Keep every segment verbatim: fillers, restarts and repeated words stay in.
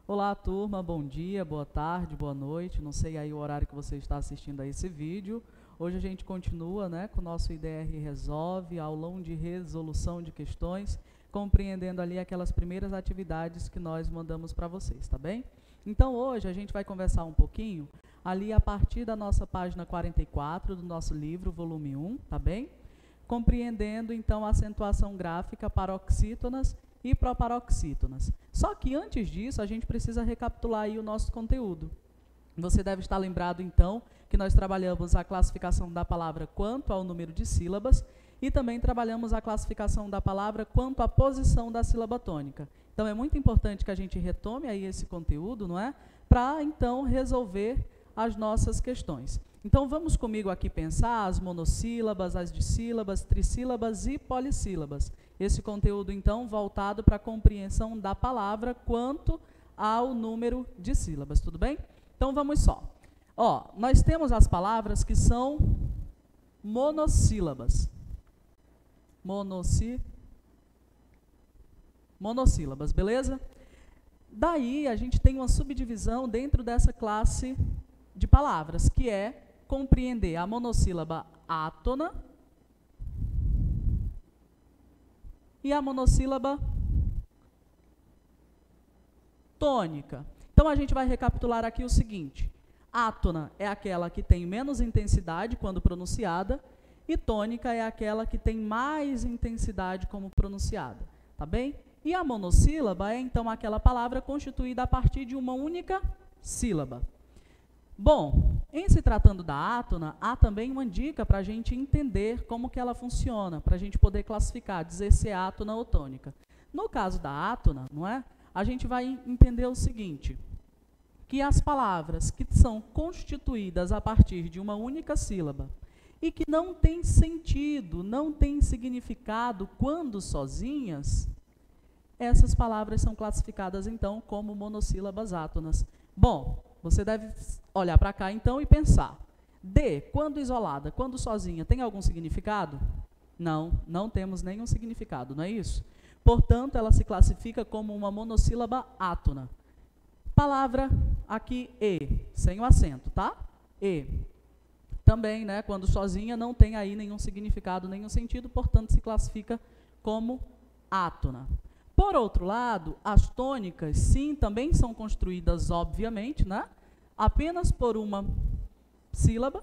Olá, turma, bom dia, boa tarde, boa noite, não sei aí o horário que você está assistindo a esse vídeo. Hoje a gente continua, né, com o nosso I D R Resolve, aulão de resolução de questões, compreendendo ali aquelas primeiras atividades que nós mandamos para vocês, tá bem? Então hoje a gente vai conversar um pouquinho ali a partir da nossa página quarenta e quatro do nosso livro, volume um, tá bem? Compreendendo então a acentuação gráfica paroxítonas e proparoxítonas. Só que antes disso, a gente precisa recapitular aí o nosso conteúdo. Você deve estar lembrado, então, que nós trabalhamos a classificação da palavra quanto ao número de sílabas e também trabalhamos a classificação da palavra quanto à posição da sílaba tônica. Então, é muito importante que a gente retome aí esse conteúdo, não é? Para, então, resolver as nossas questões. Então, vamos comigo aqui pensar as monossílabas, as dissílabas, trissílabas e polissílabas. Esse conteúdo, então, voltado para a compreensão da palavra quanto ao número de sílabas, tudo bem? Então, vamos só. Ó, nós temos as palavras que são monossílabas. Monossi... Monossílabas, beleza? Daí, a gente tem uma subdivisão dentro dessa classe de palavras, que é compreender a monossílaba átona e a monossílaba tônica. Então, a gente vai recapitular aqui o seguinte. Átona é aquela que tem menos intensidade quando pronunciada e tônica é aquela que tem mais intensidade como pronunciada, tá bem? E a monossílaba é, então, aquela palavra constituída a partir de uma única sílaba. Bom, em se tratando da átona, há também uma dica para a gente entender como que ela funciona, para a gente poder classificar, dizer se é átona ou tônica. No caso da átona, não é? A gente vai entender o seguinte, que as palavras que são constituídas a partir de uma única sílaba e que não têm sentido, não têm significado quando sozinhas, essas palavras são classificadas, então, como monossílabas átonas. Bom, você deve olhar para cá, então, e pensar. D, quando isolada, quando sozinha, tem algum significado? Não, não temos nenhum significado, não é isso? Portanto, ela se classifica como uma monossílaba átona. Palavra aqui, E, sem o acento, tá? E. Também, né, quando sozinha, não tem aí nenhum significado, nenhum sentido, portanto, se classifica como átona. Por outro lado, as tônicas, sim, também são construídas, obviamente, né, apenas por uma sílaba,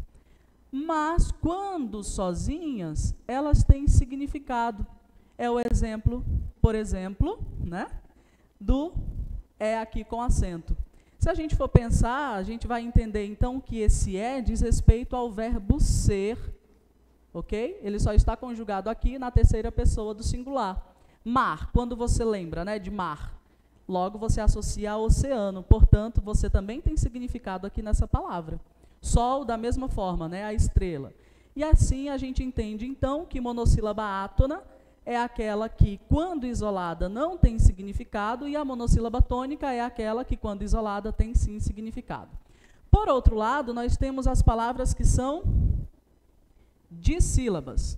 mas quando sozinhas, elas têm significado. É o exemplo, por exemplo, né, do é aqui com acento. Se a gente for pensar, a gente vai entender, então, que esse é diz respeito ao verbo ser, ok? Ele só está conjugado aqui na terceira pessoa do singular. Mar, quando você lembra, né, de mar, logo você associa ao oceano, portanto, você também tem significado aqui nessa palavra. Sol, da mesma forma, né, a estrela. E assim a gente entende, então, que monossílaba átona é aquela que, quando isolada, não tem significado, e a monossílaba tônica é aquela que, quando isolada, tem sim significado. Por outro lado, nós temos as palavras que são dissílabas.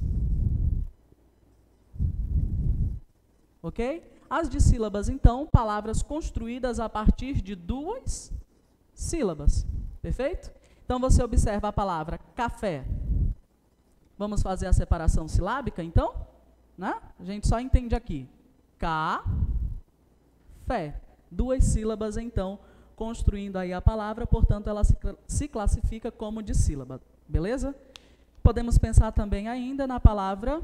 Ok? As dissílabas, então, palavras construídas a partir de duas sílabas. Perfeito? Então, você observa a palavra café. Vamos fazer a separação silábica, então? Né? A gente só entende aqui. Ca, fé. Duas sílabas, então, construindo aí a palavra, portanto, ela se, se classifica como dissílaba. Beleza? Podemos pensar também ainda na palavra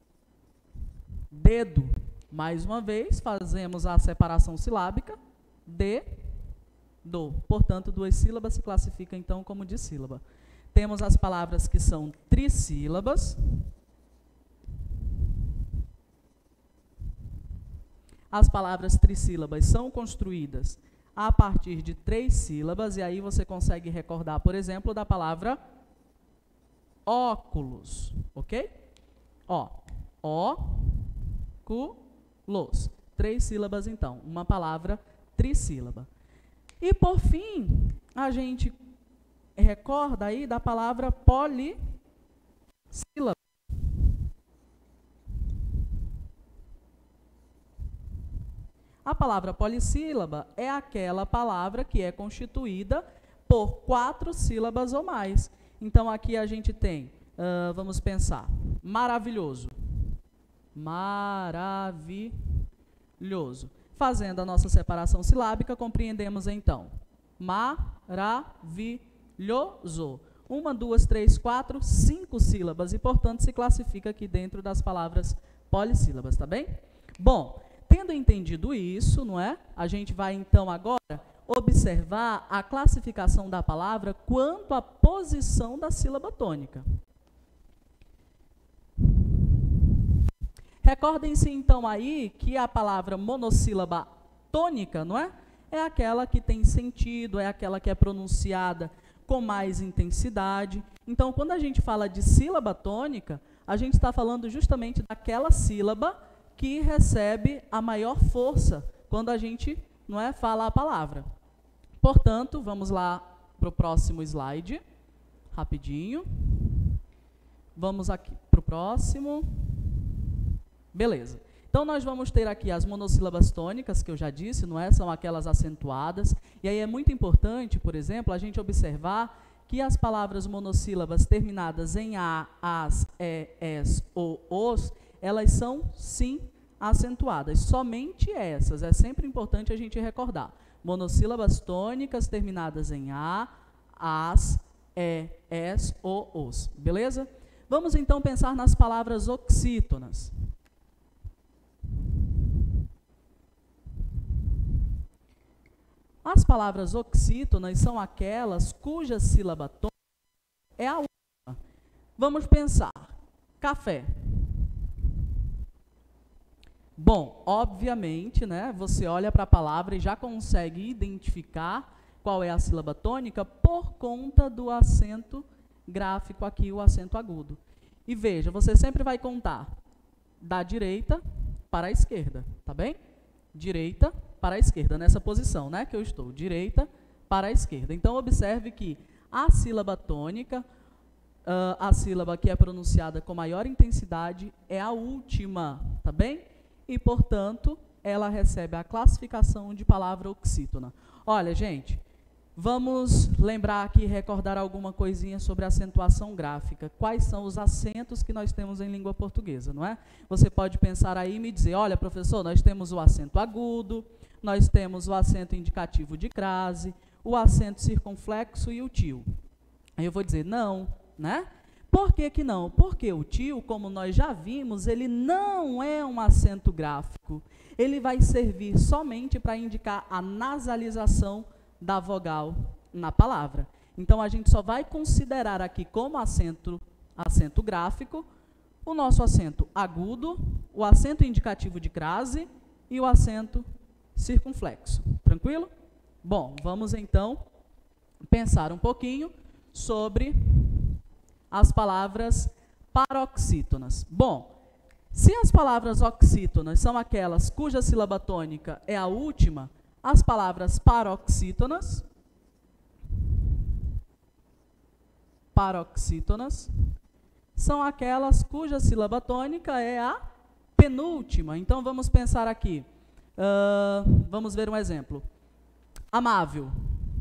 dedo. Mais uma vez, fazemos a separação silábica, de, do. Portanto, duas sílabas se classifica, então, como dissílaba. Temos as palavras que são trissílabas. As palavras trissílabas são construídas a partir de três sílabas, e aí você consegue recordar, por exemplo, da palavra óculos, ok? Ó, ó, cu, los. Três sílabas, então. Uma palavra trissílaba. E, por fim, a gente recorda aí da palavra polissílaba. A palavra polissílaba é aquela palavra que é constituída por quatro sílabas ou mais. Então, aqui a gente tem, uh, vamos pensar, maravilhoso. Maravilhoso. Fazendo a nossa separação silábica, compreendemos então. Maravilhoso. Uma, duas, três, quatro, cinco sílabas e, portanto, se classifica aqui dentro das palavras polissílabas, tá bem? Bom, tendo entendido isso, não é? A gente vai então agora observar a classificação da palavra quanto à posição da sílaba tônica. Recordem-se então aí que a palavra monossílaba tônica, não é? É aquela que tem sentido, é aquela que é pronunciada com mais intensidade. Então, quando a gente fala de sílaba tônica, a gente está falando justamente daquela sílaba que recebe a maior força quando a gente, não é, fala a palavra. Portanto, vamos lá para o próximo slide, rapidinho. Vamos aqui para o próximo. Beleza. Então, nós vamos ter aqui as monossílabas tônicas, que eu já disse, não é? São aquelas acentuadas. E aí é muito importante, por exemplo, a gente observar que as palavras monossílabas terminadas em a, as, e, es ou os, elas são, sim, acentuadas. Somente essas. É sempre importante a gente recordar. Monossílabas tônicas terminadas em a, as, e, es ou os. Beleza? Vamos, então, pensar nas palavras oxítonas. As palavras oxítonas são aquelas cuja sílaba tônica é a última. Vamos pensar. Café. Bom, obviamente, né, você olha para a palavra e já consegue identificar qual é a sílaba tônica por conta do acento gráfico aqui, o acento agudo. E veja, você sempre vai contar da direita para a esquerda, tá bem? Direita para a esquerda, nessa posição, né, que eu estou, direita para a esquerda. Então, observe que a sílaba tônica, uh, a sílaba que é pronunciada com maior intensidade, é a última, tá bem? E, portanto, ela recebe a classificação de palavra oxítona. Olha, gente, vamos lembrar aqui, recordar alguma coisinha sobre acentuação gráfica. Quais são os acentos que nós temos em língua portuguesa, não é? Você pode pensar aí e me dizer, olha, professor, nós temos o acento agudo, nós temos o acento indicativo de crase, o acento circunflexo e o tio. Aí eu vou dizer, não, né? Por que que não? Porque o tio, como nós já vimos, ele não é um acento gráfico. Ele vai servir somente para indicar a nasalização da vogal na palavra. Então, a gente só vai considerar aqui como acento, acento gráfico o nosso acento agudo, o acento indicativo de crase e o acento circunflexo. Tranquilo? Bom, vamos então pensar um pouquinho sobre as palavras paroxítonas. Bom, se as palavras oxítonas são aquelas cuja sílaba tônica é a última, as palavras paroxítonas, paroxítonas, são aquelas cuja sílaba tônica é a penúltima. Então, vamos pensar aqui. Uh, vamos ver um exemplo. Amável.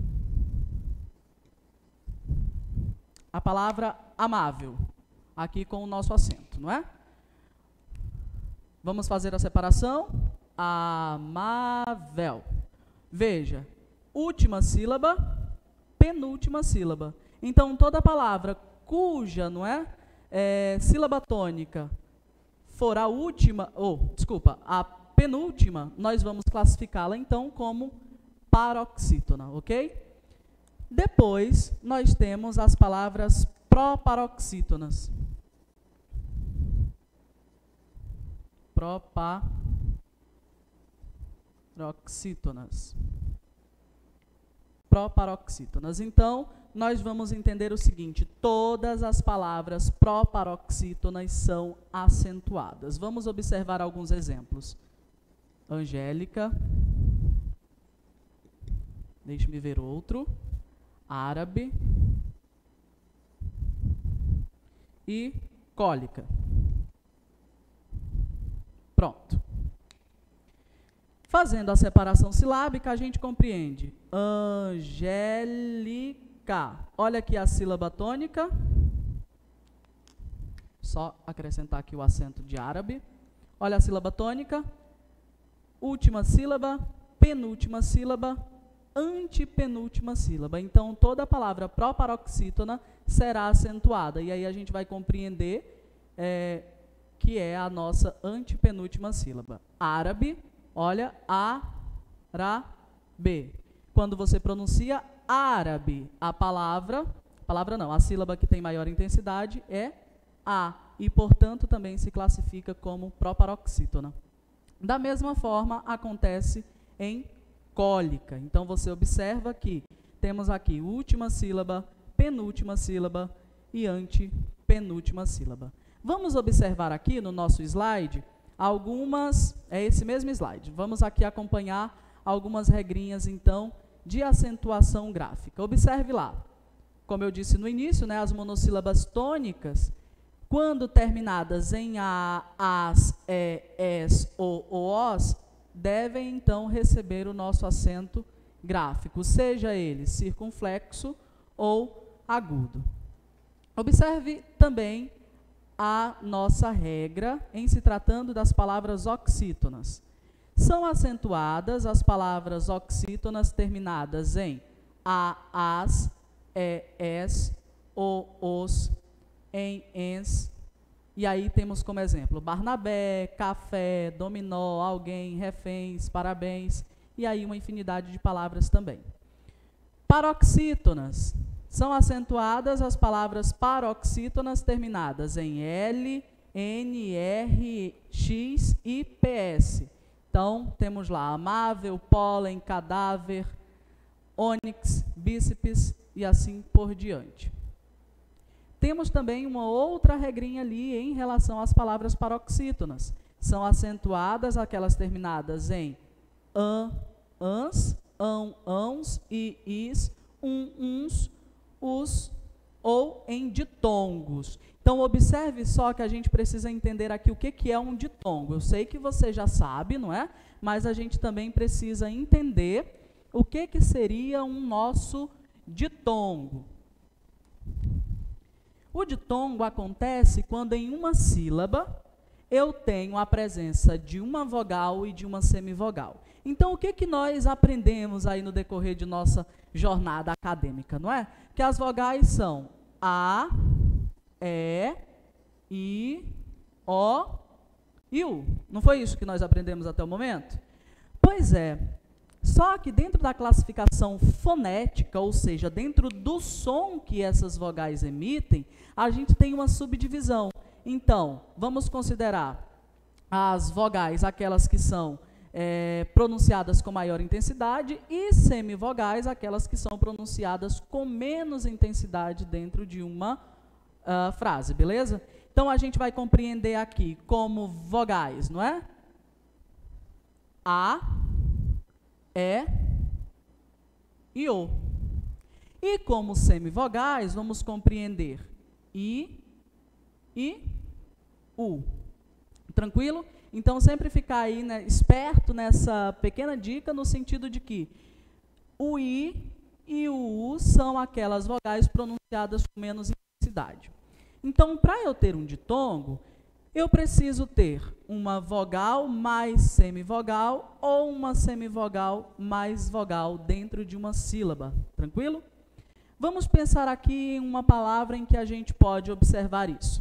A palavra amável, aqui com o nosso acento, não é? Vamos fazer a separação. Amável. Veja, última sílaba, penúltima sílaba. Então, toda palavra cuja, não é, é sílaba tônica for a última, ou, desculpa, a penúltima, nós vamos classificá-la, então, como paroxítona, ok? Depois, nós temos as palavras proparoxítonas. Proparoxítonas. Proparoxítonas. Então, nós vamos entender o seguinte, todas as palavras proparoxítonas são acentuadas. Vamos observar alguns exemplos. Angélica. Deixe-me ver outro. Árabe e cólica. Pronto. Fazendo a separação silábica, a gente compreende. Angélica. Olha aqui a sílaba tônica. Só acrescentar aqui o acento de árabe. Olha a sílaba tônica. Última sílaba, penúltima sílaba, antepenúltima sílaba. Então, toda a palavra proparoxítona será acentuada. E aí a gente vai compreender é, que é a nossa antepenúltima sílaba. Árabe, olha, A-ra-be. Quando você pronuncia árabe, a palavra, palavra não, a sílaba que tem maior intensidade é A. E, portanto, também se classifica como proparoxítona. Da mesma forma, acontece em cólica. Então, você observa que temos aqui última sílaba, penúltima sílaba e antepenúltima sílaba. Vamos observar aqui no nosso slide algumas, é esse mesmo slide, vamos aqui acompanhar algumas regrinhas, então, de acentuação gráfica. Observe lá, como eu disse no início, né, as monossílabas tônicas, quando terminadas em A, As, E, Es ou Os, devem, então, receber o nosso acento gráfico, seja ele circunflexo ou agudo. Observe também a nossa regra em se tratando das palavras oxítonas. São acentuadas as palavras oxítonas terminadas em A, As, E, Es, O, Os, em, ens, e aí temos como exemplo Barnabé, café, dominó, alguém, reféns, parabéns, e aí uma infinidade de palavras também. Paroxítonas. São acentuadas as palavras paroxítonas terminadas em L, N, R, X e P S. Então, temos lá amável, pólen, cadáver, ônix, bíceps e assim por diante. Temos também uma outra regrinha ali em relação às palavras paroxítonas. São acentuadas aquelas terminadas em an, ans, ão, ãos, i, is, um, uns, os ou em ditongos. Então, observe só que a gente precisa entender aqui o que, que é um ditongo. Eu sei que você já sabe, não é? Mas a gente também precisa entender o que, que seria um nosso ditongo. O ditongo acontece quando em uma sílaba eu tenho a presença de uma vogal e de uma semivogal. Então, o que, que nós aprendemos aí no decorrer de nossa jornada acadêmica, não é? Que as vogais são A, E, I, O e U. Não foi isso que nós aprendemos até o momento? Pois é. Só que dentro da classificação fonética, ou seja, dentro do som que essas vogais emitem, a gente tem uma subdivisão. Então, vamos considerar as vogais, aquelas que são é, pronunciadas com maior intensidade, e semivogais, aquelas que são pronunciadas com menos intensidade dentro de uma uh, frase, beleza? Então, a gente vai compreender aqui como vogais, não é? A, E e O. E como semivogais, vamos compreender I e U. Tranquilo? Então, sempre ficar aí, né, esperto nessa pequena dica, no sentido de que o I e o U são aquelas vogais pronunciadas com menos intensidade. Então, para eu ter um ditongo, eu preciso ter uma vogal mais semivogal ou uma semivogal mais vogal dentro de uma sílaba. Tranquilo? Vamos pensar aqui em uma palavra em que a gente pode observar isso.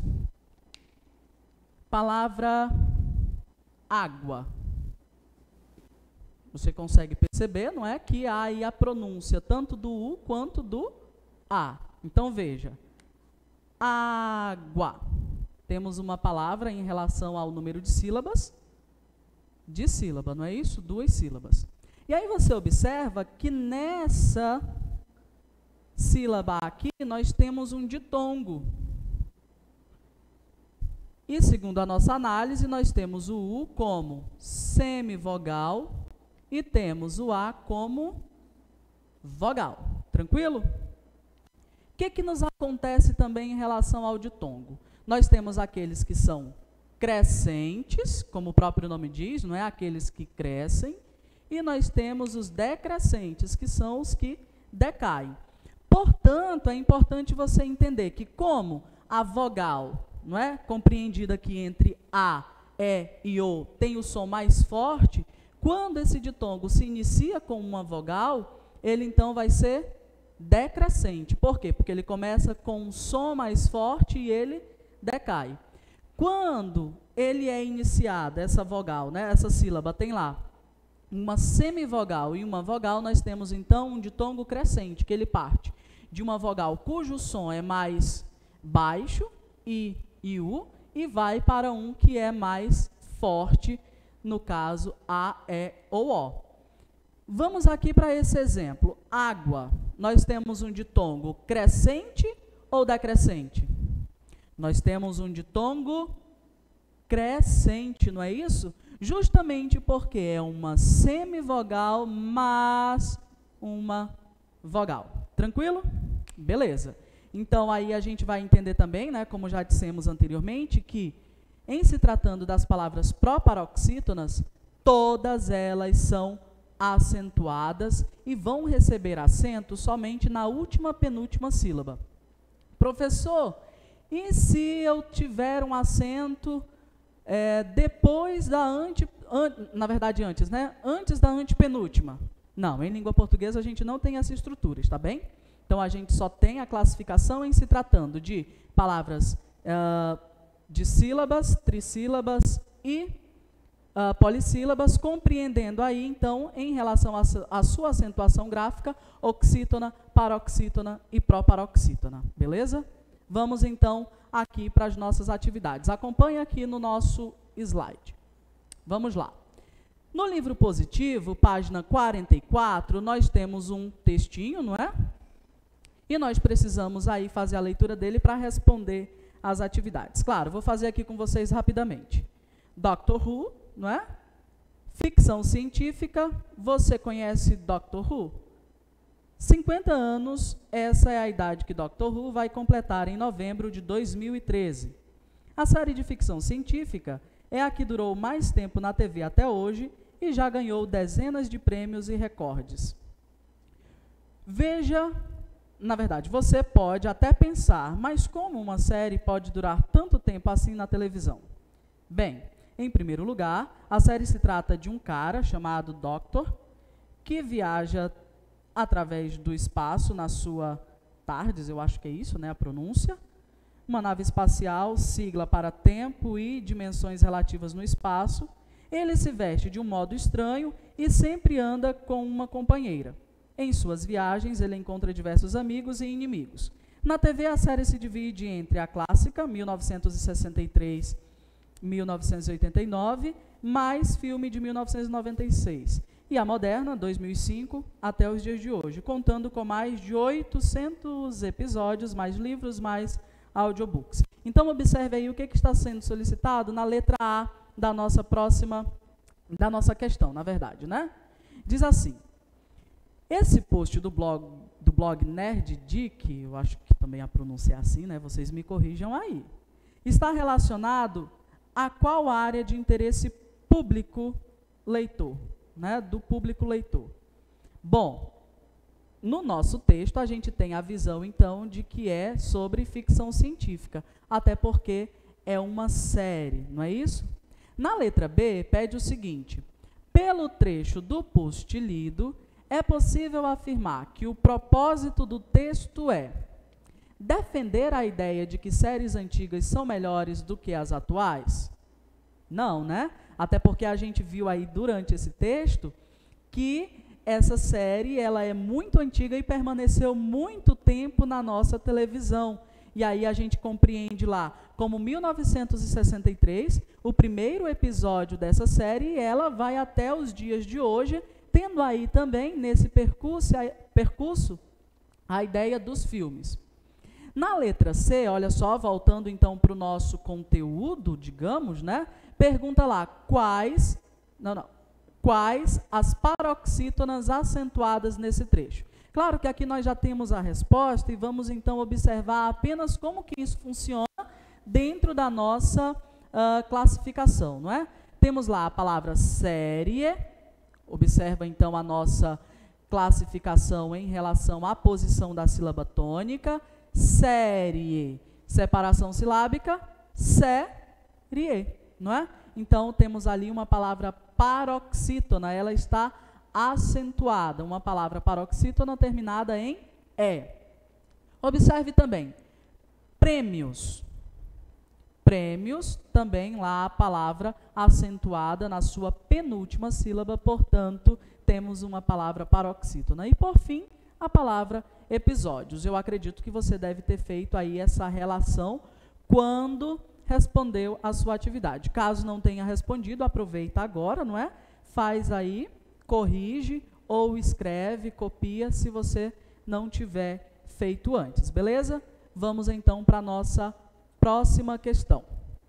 Palavra água. Você consegue perceber, não é? Que há aí a pronúncia tanto do U quanto do A. Então, veja. Água. Temos uma palavra em relação ao número de sílabas, de sílaba, não é isso? Duas sílabas. E aí você observa que nessa sílaba aqui, nós temos um ditongo. E segundo a nossa análise, nós temos o U como semivogal e temos o A como vogal. Tranquilo? O que que nos acontece também em relação ao ditongo? Nós temos aqueles que são crescentes, como o próprio nome diz, não é? Aqueles que crescem, e nós temos os decrescentes, que são os que decaem. Portanto, é importante você entender que como a vogal, não é, compreendida aqui entre A, E e O, tem o som mais forte, quando esse ditongo se inicia com uma vogal, ele então vai ser decrescente. Por quê? Porque ele começa com um som mais forte e ele decai. Quando ele é iniciado, essa vogal, né, essa sílaba tem lá uma semivogal e uma vogal, nós temos então um ditongo crescente, que ele parte de uma vogal cujo som é mais baixo, I e U, e vai para um que é mais forte, no caso A, E ou O. Vamos aqui para esse exemplo. Água. Nós temos um ditongo crescente ou decrescente? Nós temos um ditongo crescente, não é isso? Justamente porque é uma semivogal mais uma vogal. Tranquilo? Beleza. Então, aí a gente vai entender também, né, como já dissemos anteriormente, que em se tratando das palavras proparoxítonas, todas elas são acentuadas e vão receber acento somente na última penúltima sílaba. Professor, e se eu tiver um acento é, depois da ante, an, na verdade antes, né? Antes da antepenúltima? Não, em língua portuguesa a gente não tem essa estrutura, está bem? Então a gente só tem a classificação em se tratando de palavras uh, de sílabas, trissílabas e Uh, polissílabas, compreendendo aí, então, em relação à sua acentuação gráfica, oxítona, paroxítona e proparoxítona. Beleza? Vamos, então, aqui para as nossas atividades. Acompanhe aqui no nosso slide. Vamos lá. No livro positivo, página quarenta e quatro, nós temos um textinho, não é? E nós precisamos aí fazer a leitura dele para responder às atividades. Claro, vou fazer aqui com vocês rapidamente. Doctor Who, não é? Ficção científica, você conhece Doctor Who? cinquenta anos, essa é a idade que Doctor Who vai completar em novembro de dois mil e treze. A série de ficção científica é a que durou mais tempo na T V até hoje e já ganhou dezenas de prêmios e recordes. Veja, na verdade, você pode até pensar, mas como uma série pode durar tanto tempo assim na televisão? Bem, em primeiro lugar, a série se trata de um cara chamado Doctor, que viaja através do espaço na sua TARDIS, eu acho que é isso, né, a pronúncia, uma nave espacial, sigla para tempo e dimensões relativas no espaço. Ele se veste de um modo estranho e sempre anda com uma companheira. Em suas viagens, ele encontra diversos amigos e inimigos. Na T V, a série se divide entre a clássica, mil novecentos e sessenta e três, mil novecentos e oitenta e nove, mais filme de mil novecentos e noventa e seis. E a moderna, dois mil e cinco, até os dias de hoje, contando com mais de oitocentos episódios, mais livros, mais audiobooks. Então, observe aí o que, que está sendo solicitado na letra A da nossa próxima, da nossa questão, na verdade, né? Diz assim, esse post do blog, do blog NerdDick, eu acho que também a pronúncia é assim, né? Vocês me corrijam aí, está relacionado a qual área de interesse público leitor, né, do público leitor? Bom, no nosso texto a gente tem a visão, então, de que é sobre ficção científica, até porque é uma série, não é isso? Na letra B, pede o seguinte, pelo trecho do post lido, é possível afirmar que o propósito do texto é defender a ideia de que séries antigas são melhores do que as atuais? Não, né? Até porque a gente viu aí durante esse texto que essa série ela é muito antiga e permaneceu muito tempo na nossa televisão. E aí a gente compreende lá como mil novecentos e sessenta e três, o primeiro episódio dessa série, e ela vai até os dias de hoje, tendo aí também nesse percurso a, percurso a ideia dos filmes. Na letra C, olha só, voltando então para o nosso conteúdo, digamos, né? Pergunta lá, quais, não, não, quais as paroxítonas acentuadas nesse trecho? Claro que aqui nós já temos a resposta e vamos então observar apenas como que isso funciona dentro da nossa uh, classificação, não é? Temos lá a palavra série, Observa, então, a nossa classificação em relação à posição da sílaba tônica. Série, separação silábica, série, não é? Então, temos ali uma palavra paroxítona, ela está acentuada, uma palavra paroxítona terminada em E. Observe também, prêmios. Prêmios, também lá a palavra acentuada na sua penúltima sílaba, portanto, temos uma palavra paroxítona. E, por fim, a palavra episódios. Eu acredito que você deve ter feito aí essa relação quando respondeu a sua atividade. Caso não tenha respondido, aproveita agora, não é? Faz aí, corrige ou escreve, copia, se você não tiver feito antes, beleza? Vamos então para a nossa próxima questão.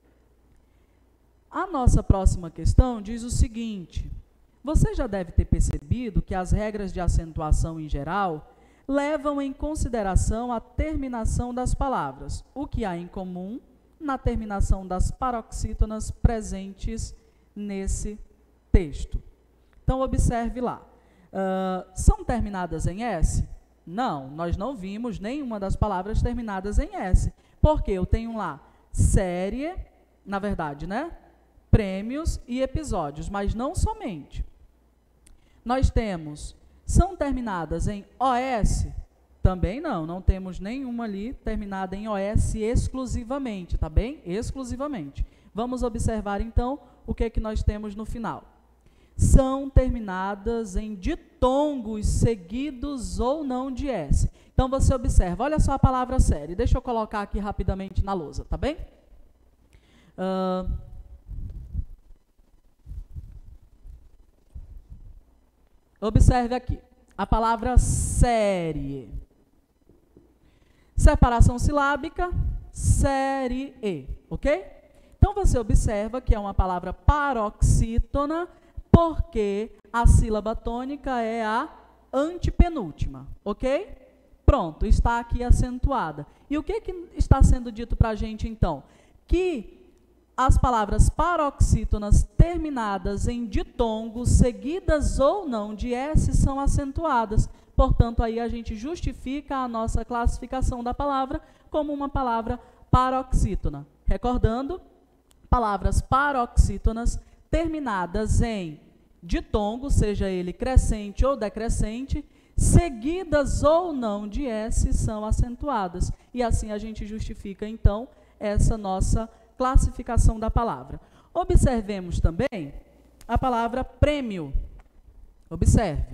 A nossa próxima questão diz o seguinte: você já deve ter percebido que as regras de acentuação em geral levam em consideração a terminação das palavras, o que há em comum na terminação das paroxítonas presentes nesse texto. Então, observe lá. Uh, são terminadas em S? Não, nós não vimos nenhuma das palavras terminadas em S. Porque eu tenho lá série, na verdade, né? Prêmios e episódios, mas não somente. Nós temos, são terminadas em O S? Também não, não temos nenhuma ali terminada em O S exclusivamente, tá bem? Exclusivamente. Vamos observar, então, o que é que nós temos no final. São terminadas em ditongos seguidos ou não de S. Então, você observa, olha só a palavra série. Deixa eu colocar aqui rapidamente na lousa, tá bem? Uh, observe aqui, a palavra série. Separação silábica, série, ok? Então, você observa que é uma palavra paroxítona, porque a sílaba tônica é a antepenúltima, ok? Pronto, está aqui acentuada. E o que, que está sendo dito para a gente, então? Que as palavras paroxítonas terminadas em ditongos, seguidas ou não de S, são acentuadas. Portanto, aí a gente justifica a nossa classificação da palavra como uma palavra paroxítona. Recordando, palavras paroxítonas terminadas em ditongo, seja ele crescente ou decrescente, seguidas ou não de S, são acentuadas. E assim a gente justifica, então, essa nossa classificação da palavra. Observemos também a palavra prêmio. Observe.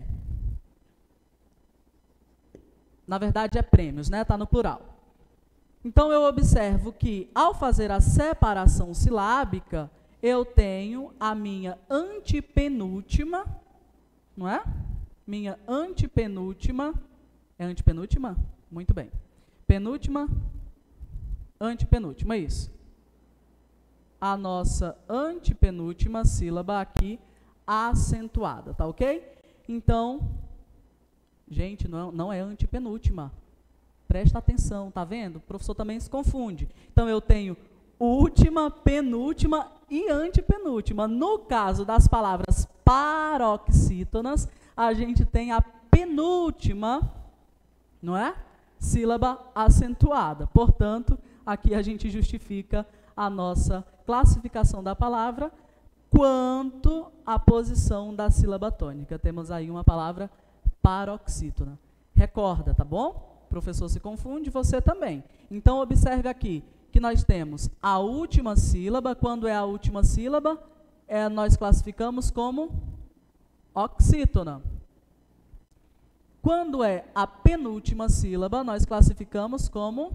Na verdade, é prêmios, né? Está no plural. Então, eu observo que, ao fazer a separação silábica, eu tenho a minha antepenúltima, não é? Minha antepenúltima, é antepenúltima? Muito bem. Penúltima, antepenúltima, isso. A nossa antepenúltima sílaba aqui acentuada, tá ok? Então, gente, não, não é antepenúltima. Presta atenção, tá vendo? O professor também se confunde. Então, eu tenho última, penúltima e antepenúltima. No caso das palavras paroxítonas, a gente tem a penúltima, não é? Sílaba acentuada. Portanto, aqui a gente justifica a nossa classificação da palavra quanto à posição da sílaba tônica. Temos aí uma palavra paroxítona. Recorda, tá bom? O professor se confunde, você também. Então, observe aqui que nós temos a última sílaba. Quando é a última sílaba, é, nós classificamos como oxítona. Quando é a penúltima sílaba, nós classificamos como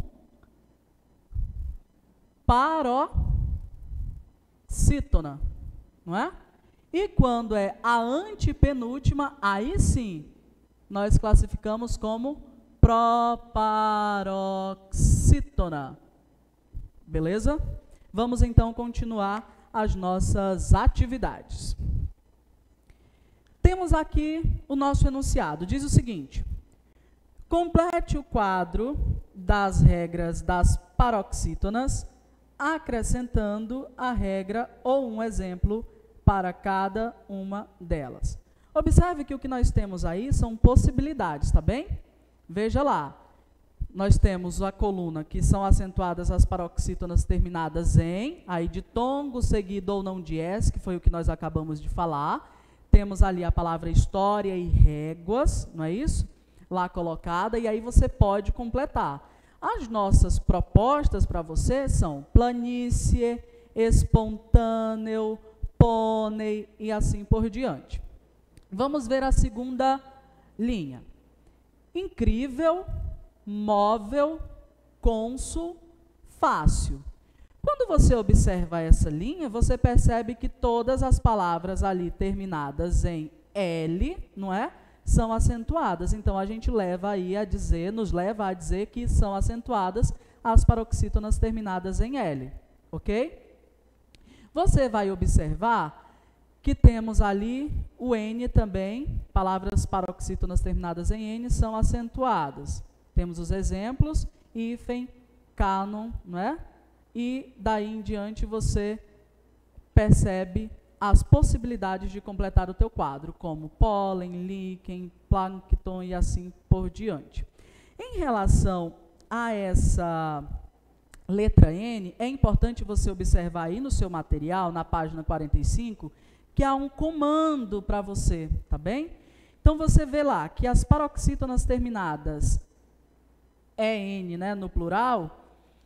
paroxítona, não é? E quando é a antepenúltima, aí sim, nós classificamos como proparoxítona. Beleza? Vamos então continuar as nossas atividades. Temos aqui o nosso enunciado. Diz o seguinte: complete o quadro das regras das paroxítonas, acrescentando a regra ou um exemplo para cada uma delas. Observe que o que nós temos aí são possibilidades, tá bem? Veja lá. Nós temos a coluna que são acentuadas as paroxítonas terminadas em, aí ditongo, seguido ou não de S, que foi o que nós acabamos de falar. Temos ali a palavra história e réguas, não é isso? Lá colocada, e aí você pode completar. As nossas propostas para você são planície, espontâneo, pônei e assim por diante. Vamos ver a segunda linha. Incrível, móvel, cônsul, fácil. Quando você observa essa linha, você percebe que todas as palavras ali terminadas em L, não é? São acentuadas. Então, a gente leva aí a dizer, nos leva a dizer que são acentuadas as paroxítonas terminadas em L, ok? Você vai observar que temos ali o N também, palavras paroxítonas terminadas em N são acentuadas. Temos os exemplos, hífen, cânon, não é? E daí em diante você percebe as possibilidades de completar o teu quadro, como pólen, líquen, plâncton e assim por diante. Em relação a essa letra N, é importante você observar aí no seu material, na página quarenta e cinco, que há um comando para você, tá bem? Então, você vê lá que as paroxítonas terminadas E N, né, no plural,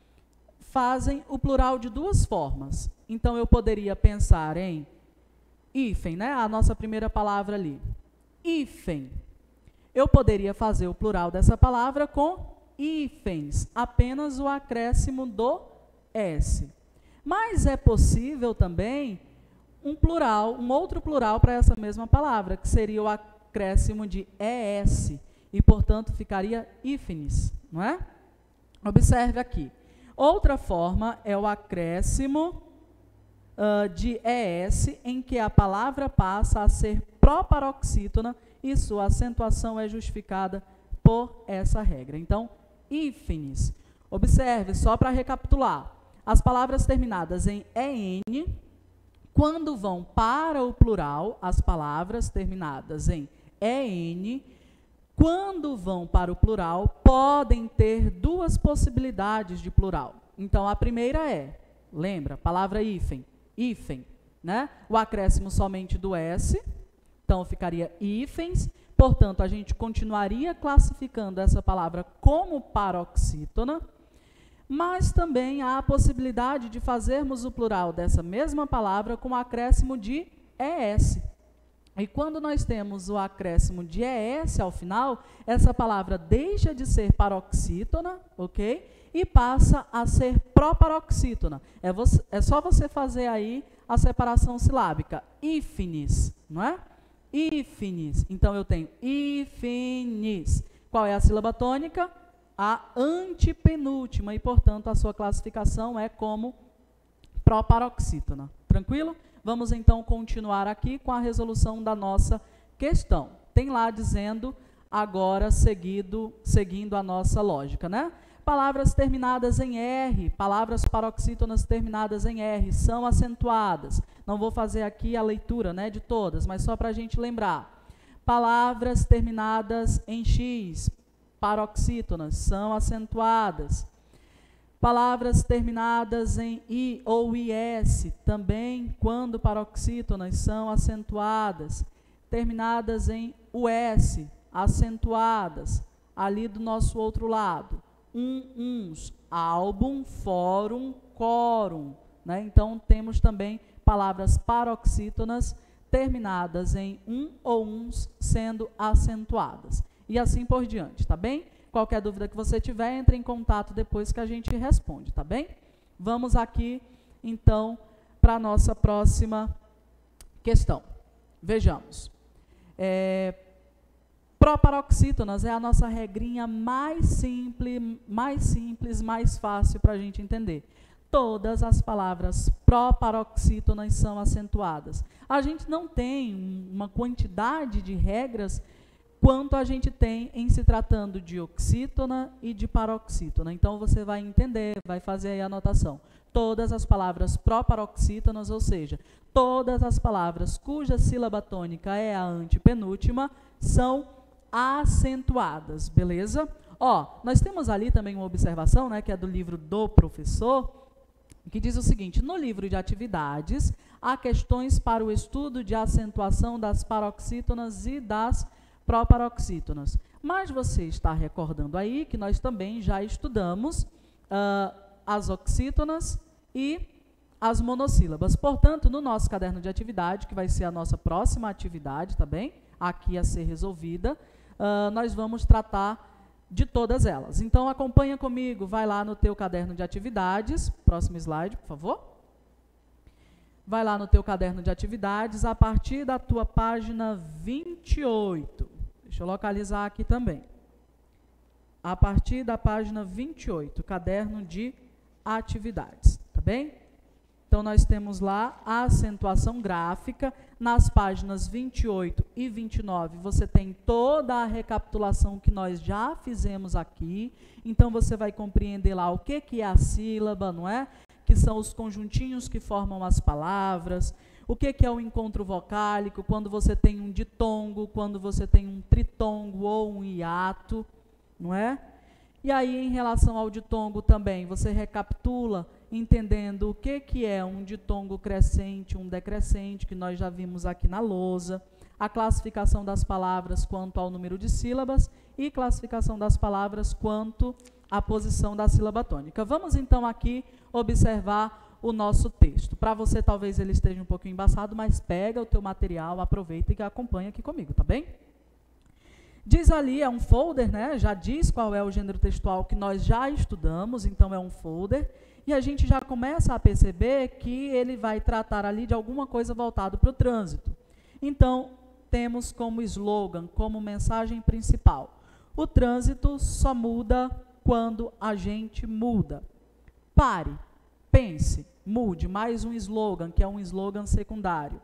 fazem o plural de duas formas. Então, eu poderia pensar em hífen, né, a nossa primeira palavra ali. Hífen. Eu poderia fazer o plural dessa palavra com hífens, apenas o acréscimo do S. Mas é possível também um plural, um outro plural para essa mesma palavra, que seria o acréscimo de E S, e, portanto, ficaria hífenes, não é? Observe aqui. Outra forma é o acréscimo uh, de E S, em que a palavra passa a ser proparoxítona e sua acentuação é justificada por essa regra. Então, hífenes. Observe, só para recapitular, as palavras terminadas em E N, quando vão para o plural, as palavras terminadas em E N, quando vão para o plural, podem ter duas possibilidades de plural. Então, a primeira é, lembra, palavra hífen, hífen, né? O acréscimo somente do S, então ficaria hífens, portanto, a gente continuaria classificando essa palavra como paroxítona, mas também há a possibilidade de fazermos o plural dessa mesma palavra com o acréscimo de E S. E quando nós temos o acréscimo de E S ao final, essa palavra deixa de ser paroxítona, ok? E passa a ser proparoxítona. É, você, é só você fazer aí a separação silábica. Hífenes, não é? Hífenes. Então, eu tenho hífenes. Qual é a sílaba tônica? A antepenúltima, e, portanto, a sua classificação é como proparoxítona. Tranquilo? Vamos, então, continuar aqui com a resolução da nossa questão. Tem lá dizendo, agora, seguido, seguindo a nossa lógica, né? Palavras terminadas em R, palavras paroxítonas terminadas em R, são acentuadas. Não vou fazer aqui a leitura, né, de todas, mas só para a gente lembrar. Palavras terminadas em X, paroxítonas, são acentuadas. Palavras terminadas em I ou I S, também, quando paroxítonas, são acentuadas. Terminadas em U S, acentuadas, ali do nosso outro lado. Um, uns, álbum, fórum, quórum, né? Então, temos também palavras paroxítonas terminadas em um ou uns sendo acentuadas. E assim por diante, tá bem? Qualquer dúvida que você tiver, entre em contato depois que a gente responde, tá bem? Vamos aqui, então, para a nossa próxima questão. Vejamos. É, proparoxítonas é a nossa regrinha mais simples, mais simples, mais fácil para a gente entender. Todas as palavras proparoxítonas são acentuadas. A gente não tem uma quantidade de regras quanto a gente tem em se tratando de oxítona e de paroxítona. Então, você vai entender, vai fazer aí a anotação. todas as palavras proparoxítonas, ou seja, todas as palavras cuja sílaba tônica é a antepenúltima, são acentuadas, beleza? Ó, nós temos ali também uma observação, né, que é do livro do professor, que diz o seguinte: no livro de atividades, há questões para o estudo de acentuação das paroxítonas e das proparoxítonas. Mas você está recordando aí que nós também já estudamos uh, as oxítonas e as monossílabas. Portanto, no nosso caderno de atividade, que vai ser a nossa próxima atividade, tá bem? Aqui a ser resolvida, uh, nós vamos tratar de todas elas. Então, acompanha comigo, vai lá no teu caderno de atividades, próximo slide, por favor. Vai lá no teu caderno de atividades, a partir da tua página vinte e oito. Deixa eu localizar aqui também. A partir da página vinte e oito, caderno de atividades, tá bem? Então, nós temos lá a acentuação gráfica. Nas páginas vinte e oito e vinte e nove, você tem toda a recapitulação que nós já fizemos aqui. Então, você vai compreender lá o que, que é a sílaba, não é? Que são os conjuntinhos que formam as palavras. O que, que é o encontro vocálico, quando você tem um ditongo, quando você tem um tritongo ou um hiato, não é? E aí, em relação ao ditongo também, você recapitula entendendo o que, que é um ditongo crescente, um decrescente, que nós já vimos aqui na lousa, a classificação das palavras quanto ao número de sílabas e classificação das palavras quanto à posição da sílaba tônica. Vamos, então, aqui observar o nosso texto. Para você, talvez ele esteja um pouquinho embaçado, mas pega o teu material, aproveita e acompanha aqui comigo, tá bem? Diz ali, é um folder, né? Já diz qual é o gênero textual que nós já estudamos, então é um folder. E a gente já começa a perceber que ele vai tratar ali de alguma coisa voltada para o trânsito. Então, temos como slogan, como mensagem principal: o trânsito só muda quando a gente muda. Pare, pense, mude. Mais um slogan, que é um slogan secundário.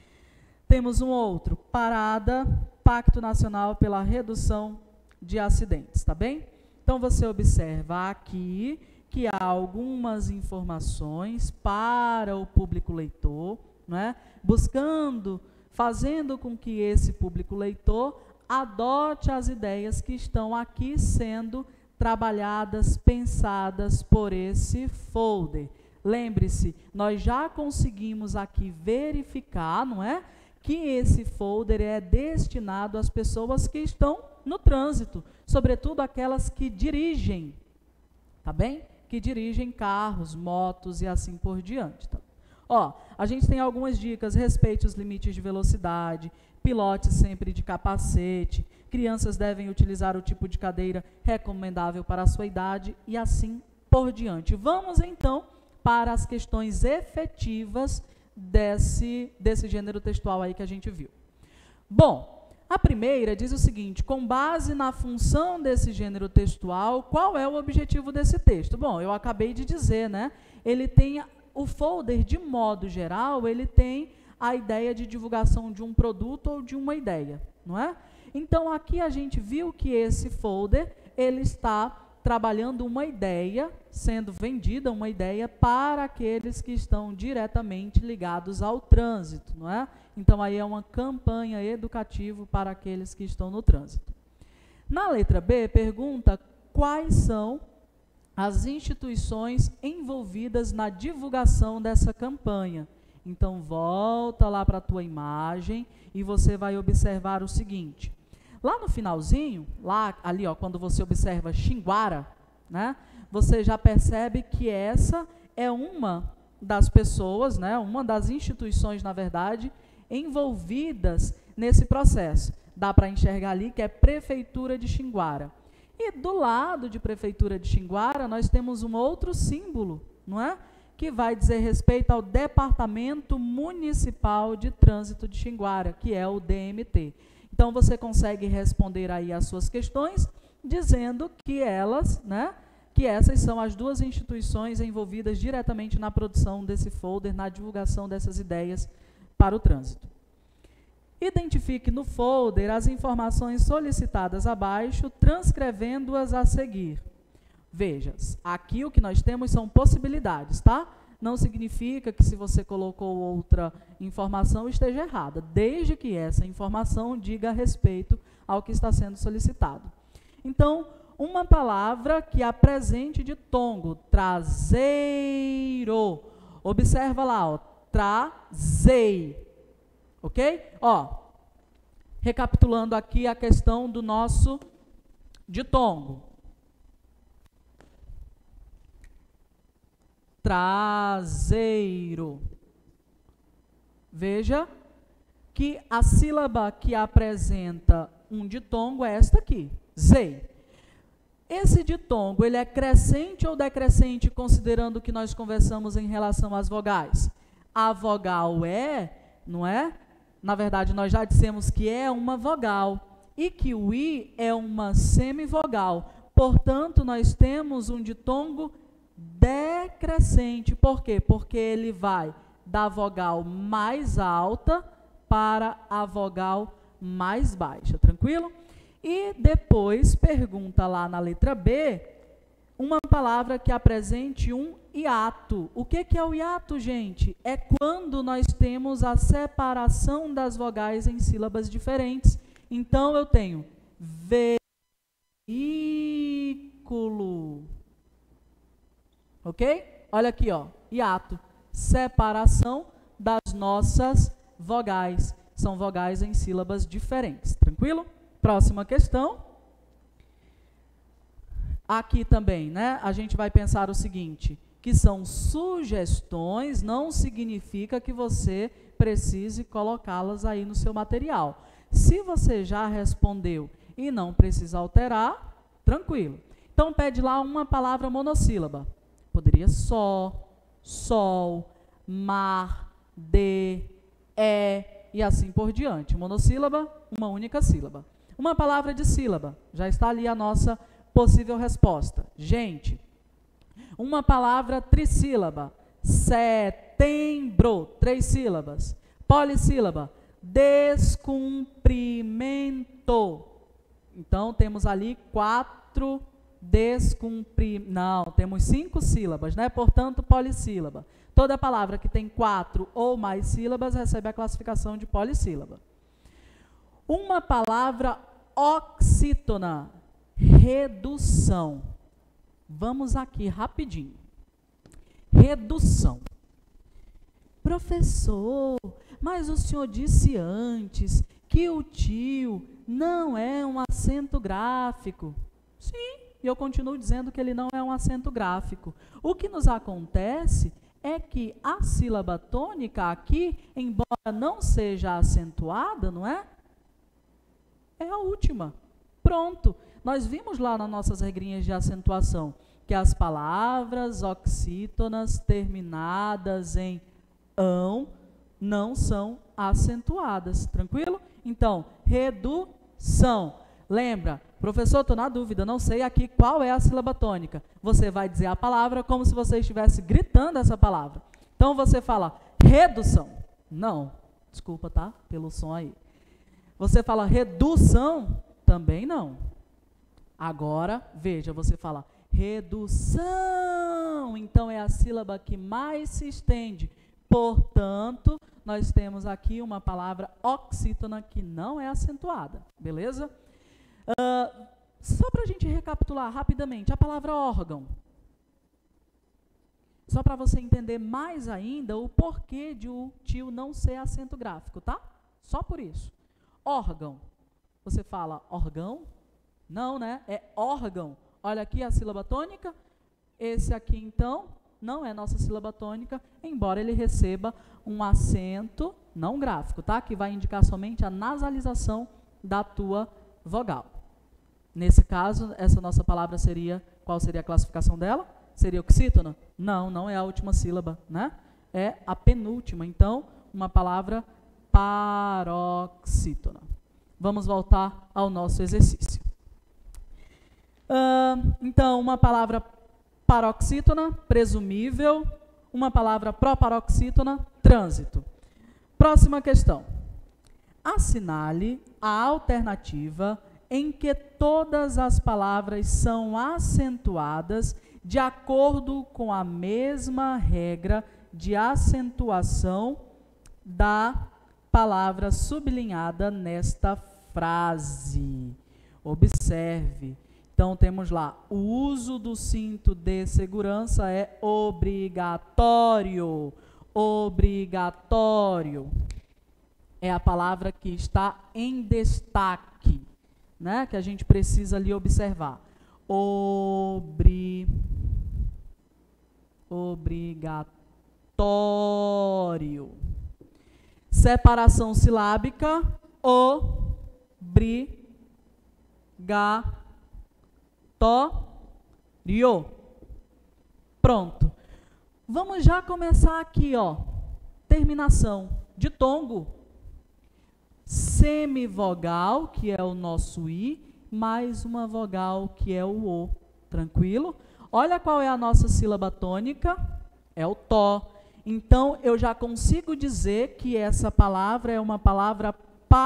Temos um outro: parada, Pacto Nacional pela Redução de Acidentes, tá bem? Então, você observa aqui que há algumas informações para o público leitor, não é? Buscando, fazendo com que esse público leitor adote as ideias que estão aqui sendo trabalhadas, pensadas por esse folder. Lembre-se, nós já conseguimos aqui verificar, não é? Que esse folder é destinado às pessoas que estão no trânsito, sobretudo aquelas que dirigem, tá bem? Que dirigem carros, motos e assim por diante. Tá? Ó, a gente tem algumas dicas: respeite os limites de velocidade, pilote sempre de capacete, crianças devem utilizar o tipo de cadeira recomendável para a sua idade e assim por diante. Vamos, então, para as questões efetivas desse, desse gênero textual aí que a gente viu. Bom, a primeira diz o seguinte: com base na função desse gênero textual, qual é o objetivo desse texto? Bom, eu acabei de dizer, né? Ele tem, o folder, de modo geral, ele tem a ideia de divulgação de um produto ou de uma ideia, não é? Então, aqui a gente viu que esse folder, ele está trabalhando uma ideia, sendo vendida uma ideia para aqueles que estão diretamente ligados ao trânsito, não é? Então, aí é uma campanha educativa para aqueles que estão no trânsito. Na letra B, pergunta quais são as instituições envolvidas na divulgação dessa campanha. Então, volta lá para a tua imagem e você vai observar o seguinte. Lá no finalzinho, lá, ali, ó, quando você observa Xinguara, né, você já percebe que essa é uma das pessoas, né, uma das instituições, na verdade, envolvidas nesse processo. Dá para enxergar ali que é Prefeitura de Xinguara. E do lado de Prefeitura de Xinguara, nós temos um outro símbolo, não é? Que vai dizer respeito ao Departamento Municipal de Trânsito de Xinguara, que é o D M T. Então, você consegue responder aí as suas questões, dizendo que elas, né, que essas são as duas instituições envolvidas diretamente na produção desse folder, na divulgação dessas ideias para o trânsito. Identifique no folder as informações solicitadas abaixo, transcrevendo-as a seguir. Veja, aqui o que nós temos são possibilidades, tá? não significa que se você colocou outra informação esteja errada, desde que essa informação diga a respeito ao que está sendo solicitado. Então, uma palavra que apresente ditongo, traseiro. Observa lá, ó, trazei. Ok? Ó, recapitulando aqui a questão do nosso ditongo. Traseiro. Veja que a sílaba que apresenta um ditongo é esta aqui, zei. Esse ditongo, ele é crescente ou decrescente, considerando o que nós conversamos em relação às vogais? A vogal é, não é? Na verdade, nós já dissemos que é uma vogal e que o i é uma semivogal. Portanto, nós temos um ditongo decrescente. Por quê? Porque ele vai da vogal mais alta para a vogal mais baixa. Tranquilo? E depois pergunta lá na letra B, uma palavra que apresente um hiato. O que, que é o hiato, gente? É quando nós temos a separação das vogais em sílabas diferentes. Então, eu tenho veículo. Ok? Olha aqui, ó, hiato. Separação das nossas vogais. São vogais em sílabas diferentes. Tranquilo? Próxima questão. Aqui também, né, a gente vai pensar o seguinte, que são sugestões, não significa que você precise colocá-las aí no seu material. Se você já respondeu e não precisa alterar, tranquilo. Então, pede lá uma palavra monossílaba. Poderia só, sol, mar, de, é, e assim por diante. Monossílaba, uma única sílaba. Uma palavra de sílaba, já está ali a nossa possível resposta. Gente, uma palavra trissílaba, setembro, três sílabas. Polissílaba, descumprimento. Então, temos ali quatro descumpri... Não, temos cinco sílabas, né? Portanto, polissílaba. Toda palavra que tem quatro ou mais sílabas recebe a classificação de polissílaba. Uma palavra oxítona, redução. Vamos aqui rapidinho. Redução. Professor, mas o senhor disse antes que o tio não é um acento gráfico. Sim, e eu continuo dizendo que ele não é um acento gráfico. O que nos acontece é que a sílaba tônica aqui, embora não seja acentuada, não é? É a última. Pronto. Nós vimos lá nas nossas regrinhas de acentuação que as palavras oxítonas terminadas em ão não são acentuadas. Tranquilo? Então, redução. Lembra, professor, estou na dúvida, não sei aqui qual é a sílaba tônica. Você vai dizer a palavra como se você estivesse gritando essa palavra. Então, você fala redução. Não. Desculpa, tá? Pelo som aí. Você fala redução? Também não. Agora, veja, você fala redução. Então, é a sílaba que mais se estende. Portanto, nós temos aqui uma palavra oxítona que não é acentuada. Beleza? Uh, só para a gente recapitular rapidamente, a palavra órgão. Só para você entender mais ainda o porquê de o tio não ser acento gráfico, tá? Só por isso. Órgão. Você fala órgão? Não, né? É órgão. Olha aqui a sílaba tônica. Esse aqui, então, não é nossa sílaba tônica, embora ele receba um acento não gráfico, tá? Que vai indicar somente a nasalização da tua vogal. Nesse caso, essa nossa palavra seria, qual seria a classificação dela? Seria oxítona? Não, não é a última sílaba, né? É a penúltima. Então, uma palavra paroxítona. Vamos voltar ao nosso exercício. Uh, então, uma palavra paroxítona, presumível. Uma palavra proparoxítona, trânsito. Próxima questão. Assinale a alternativa em que todas as palavras são acentuadas de acordo com a mesma regra de acentuação da palavra sublinhada nesta frase. Observe. Então, temos lá, o uso do cinto de segurança é obrigatório. Obrigatório. É a palavra que está em destaque, né? Que a gente precisa ali observar. Obri... Obrigatório. Separação silábica, obrigatório. Pronto. Vamos já começar aqui, ó. Terminação. Ditongo. Semivogal, que é o nosso I, mais uma vogal, que é o O. Tranquilo? Olha qual é a nossa sílaba tônica. É o Tó. Então, eu já consigo dizer que essa palavra é uma palavra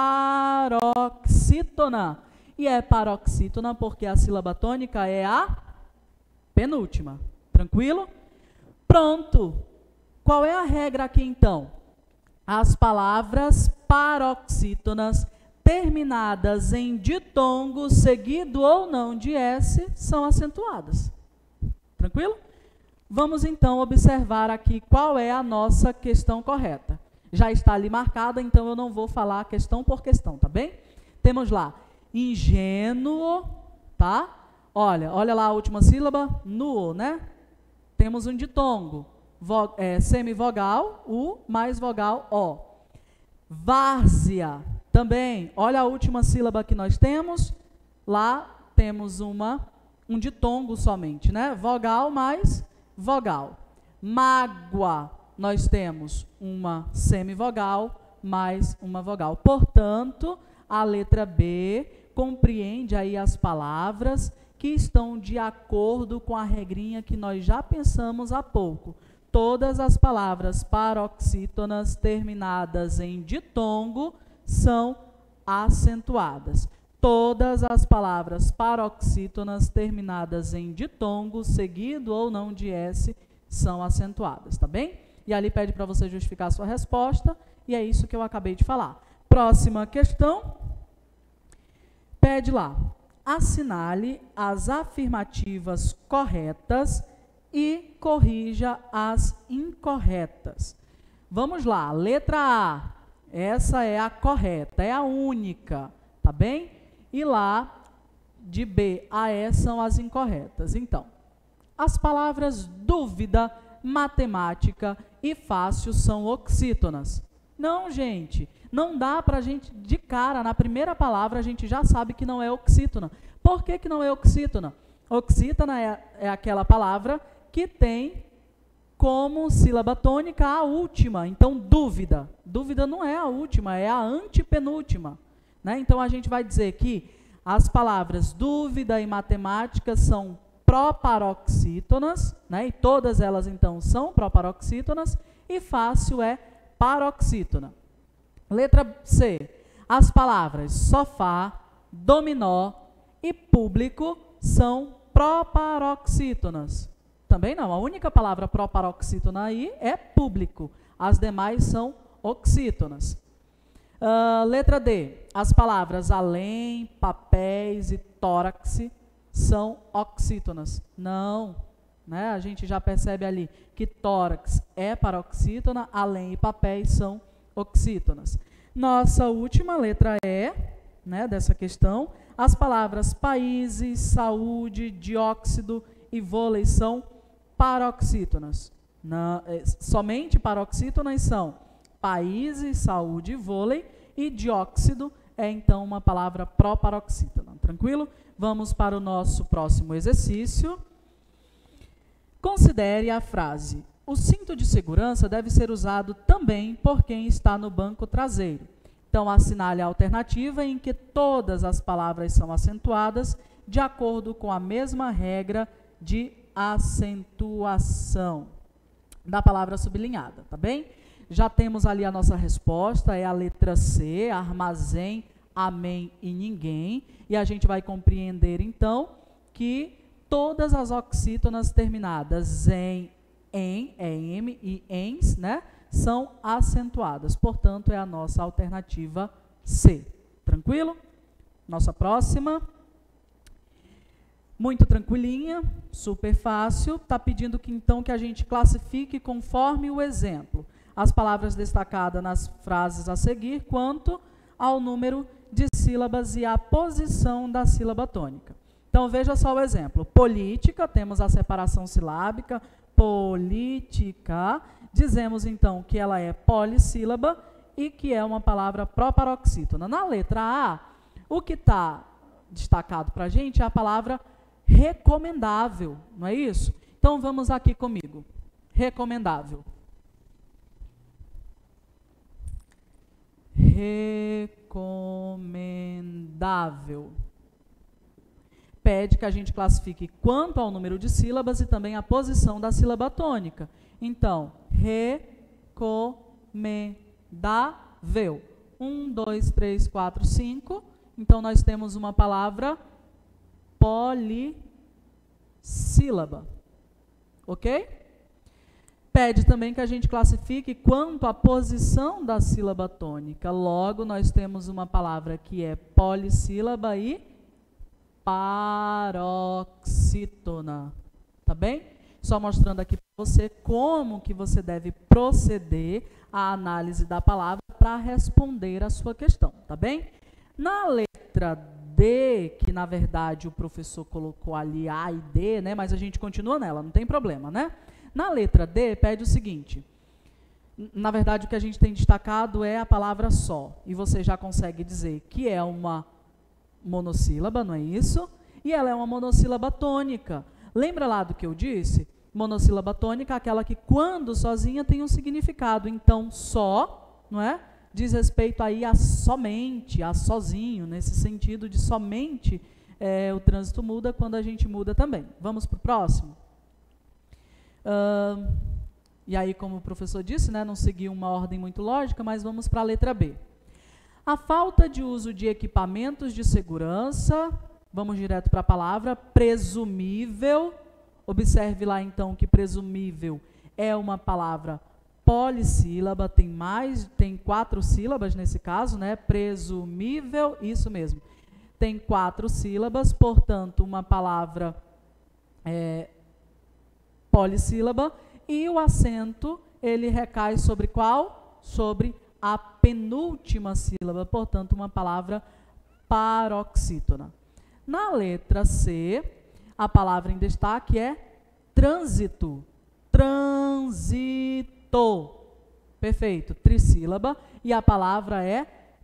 paroxítona. E é paroxítona porque a sílaba tônica é a penúltima. Tranquilo? Pronto. Qual é a regra aqui, então? As palavras paroxítonas terminadas em ditongo, seguido ou não de S, são acentuadas. Tranquilo? Vamos, então, observar aqui qual é a nossa questão correta. Já está ali marcada, então eu não vou falar questão por questão, tá bem? Temos lá, ingênuo, tá? Olha, olha lá a última sílaba, nuo, né? Temos um ditongo, vo, é, semivogal, U, mais vogal, O. Várzea, também, olha a última sílaba que nós temos, lá temos uma, um ditongo somente, né? Vogal mais vogal. Mágoa, nós temos uma semivogal mais uma vogal. Portanto, a letra B compreende aí as palavras que estão de acordo com a regrinha que nós já pensamos há pouco. Todas as palavras paroxítonas terminadas em ditongo são acentuadas. Todas as palavras paroxítonas terminadas em ditongo, seguido ou não de S, são acentuadas, tá bem? E ali pede para você justificar a sua resposta, e é isso que eu acabei de falar. Próxima questão, pede lá, assinale as afirmativas corretas e corrija as incorretas. Vamos lá, letra A, essa é a correta, é a única, tá bem? E lá, de B a E, são as incorretas. Então, as palavras dúvida, matemática e fácil são oxítonas. Não, gente, não dá para a gente, de cara, na primeira palavra, a gente já sabe que não é oxítona. Por que que não é oxítona? Oxítona é, é aquela palavra que tem como sílaba tônica a última. Então, dúvida. Dúvida não é a última, é a antepenúltima. Né? Então, a gente vai dizer que as palavras dúvida e matemática são proparoxítonas, né? E todas elas, então, são proparoxítonas, e fácil é paroxítona. Letra C. As palavras sofá, dominó e público são proparoxítonas. Também não, a única palavra proparoxítona aí é público, as demais são oxítonas. Uh, letra D, as palavras além, papéis e tórax são oxítonas. Não, né? A gente já percebe ali que tórax é paroxítona, além e papéis são oxítonas. Nossa última letra E, né, dessa questão, as palavras países, saúde, dióxido e vôlei são paroxítonas. Não, é, somente paroxítonas são países, saúde e vôlei, e dióxido é então uma palavra proparoxítona. Tranquilo? Vamos para o nosso próximo exercício. Considere a frase: o cinto de segurança deve ser usado também por quem está no banco traseiro. Então, assinale a alternativa em que todas as palavras são acentuadas de acordo com a mesma regra de acentuação da palavra sublinhada, tá bem? Já temos ali a nossa resposta, é a letra C, armazém, amém e ninguém. E a gente vai compreender, então, que todas as oxítonas terminadas em em, em e ens, né, são acentuadas. Portanto, é a nossa alternativa C. Tranquilo? Nossa próxima. Muito tranquilinha, super fácil. Está pedindo que então que a gente classifique conforme o exemplo as palavras destacadas nas frases a seguir, quanto ao número de sílabas e a posição da sílaba tônica. Então, veja só o exemplo. Política, temos a separação silábica, política. Dizemos, então, que ela é polissílaba e que é uma palavra proparoxítona. Na letra A, o que está destacado para a gente é a palavra recomendável, não é isso? Então, vamos aqui comigo. Recomendável. Recomendável. Pede que a gente classifique quanto ao número de sílabas e também a posição da sílaba tônica. Então, recomendável. Um, dois, três, quatro, cinco. Então, nós temos uma palavra polissílaba. Ok? Pede também que a gente classifique quanto à posição da sílaba tônica. Logo, nós temos uma palavra que é polissílaba e paroxítona. Tá bem? Só mostrando aqui para você como que você deve proceder à análise da palavra para responder a sua questão. Tá bem? Na letra D, que na verdade o professor colocou ali A e D, né? Mas a gente continua nela, não tem problema, né? Na letra D, pede o seguinte, na verdade o que a gente tem destacado é a palavra só, e você já consegue dizer que é uma monossílaba, não é isso? E ela é uma monossílaba tônica. Lembra lá do que eu disse? Monossílaba tônica é aquela que quando sozinha tem um significado, então só, não é? Diz respeito aí a somente, a sozinho, nesse sentido de somente é, o trânsito muda quando a gente muda também. Vamos para o próximo? Uh, e aí, como o professor disse, né, não seguiu uma ordem muito lógica, mas vamos para a letra B. A falta de uso de equipamentos de segurança, vamos direto para a palavra, presumível. Observe lá, então, que presumível é uma palavra polissílaba, tem mais, tem quatro sílabas nesse caso, né? Presumível, isso mesmo. Tem quatro sílabas, portanto, uma palavra é, polissílaba, e o acento, ele recai sobre qual? Sobre a penúltima sílaba, portanto, uma palavra paroxítona. Na letra C, a palavra em destaque é trânsito. Trânsito. Perfeito, trissílaba, e a palavra é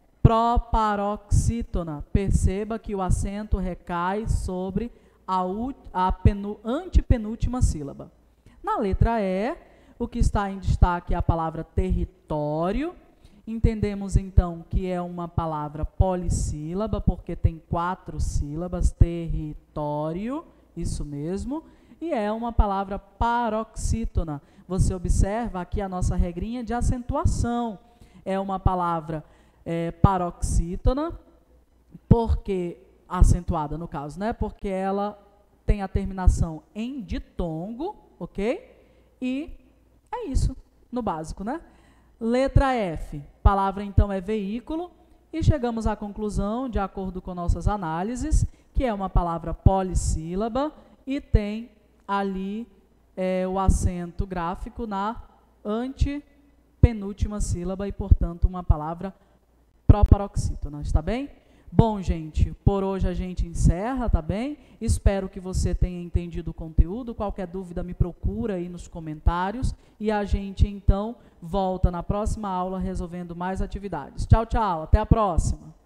proparoxítona. Perceba que o acento recai sobre a, a penu, antepenúltima sílaba. Na letra E, o que está em destaque é a palavra território. Entendemos, então, que é uma palavra polissílaba, porque tem quatro sílabas, território, isso mesmo, e é uma palavra paroxítona. Você observa aqui a nossa regrinha de acentuação. É uma palavra é, paroxítona, porque, acentuada no caso, né? Porque ela tem a terminação em ditongo, ok? E é isso, no básico, né? Letra F, palavra então é veículo, e chegamos à conclusão, de acordo com nossas análises, que é uma palavra polissílaba e tem ali é, o acento gráfico na antepenúltima sílaba e, portanto, uma palavra proparoxítona, está bem? Bom, gente, por hoje a gente encerra, tá bem? Espero que você tenha entendido o conteúdo. Qualquer dúvida me procura aí nos comentários e a gente, então, volta na próxima aula resolvendo mais atividades. Tchau, tchau, até a próxima!